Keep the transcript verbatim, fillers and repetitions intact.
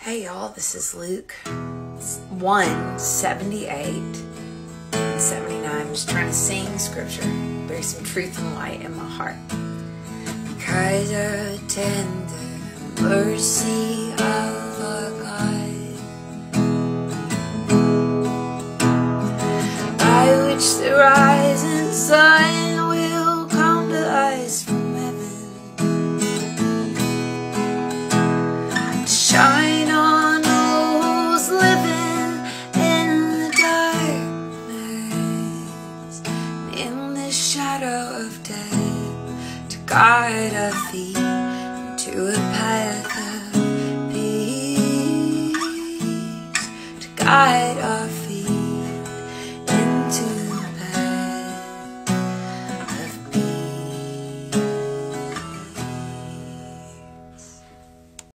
Hey y'all, this is Luke one seventy-eight and seventy-nine. I'm just trying to sing scripture, bury some truth and light in my heart. Because of tender mercy of our God, by which the rising sun will come to us from heaven, shine on those living in the darkness, in the shadow of death, to guide our feet to a path of peace, to guide